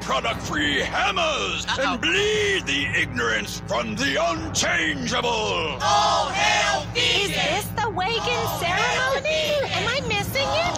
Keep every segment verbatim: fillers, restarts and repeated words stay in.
product-free hammers Uh-oh. and bleed the ignorance from the unchangeable. All hail Is vegan! this the Wagon ceremony? Am I missing it?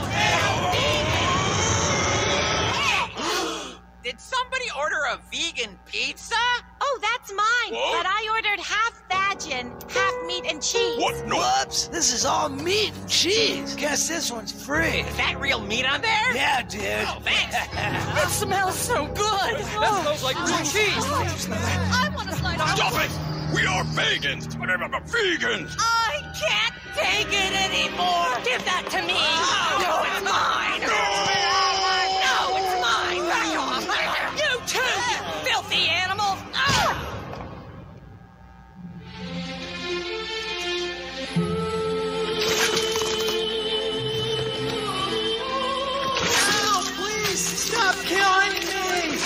Did somebody order a vegan pizza? Oh, that's mine. What? But I ordered half vagin, half meat and cheese. What? No. Whoops, this is all meat and cheese. Guess this one's free. Is that real meat on there? Yeah, dude. Oh, thanks. It smells so good. That smells like real cheese. I want to slide off. Stop it! We are vegans. Vegans. I can't take it anymore. Give that to me. No, it's mine. No, it's mine. Back off. You too, you filthy animal. Oh, please stop killing me.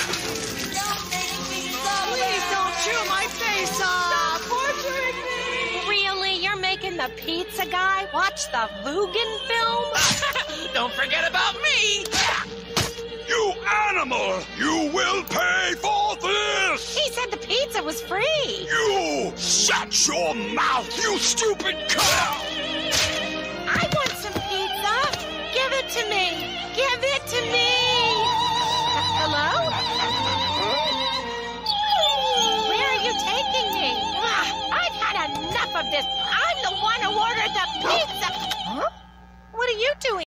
Please don't chew my face off. Stop torturing me. Really? You're making the pizza guy watch the Vugan film? Don't forget about me. You animal! You will pay for this! He said the pizza was free. You! Shut your mouth, you stupid cow! I want some pizza. Give it to me. Give